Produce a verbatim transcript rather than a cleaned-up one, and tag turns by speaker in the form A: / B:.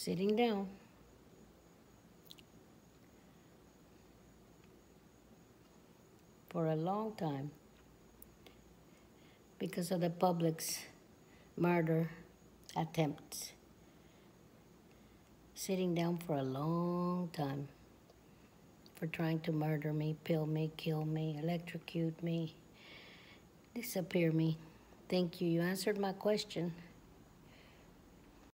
A: Sitting down. For a long time. Because of the public's murder attempts. Sitting down for a long time. For trying to murder me, pill me, kill me, electrocute me, disappear me. Thank you. You answered my question.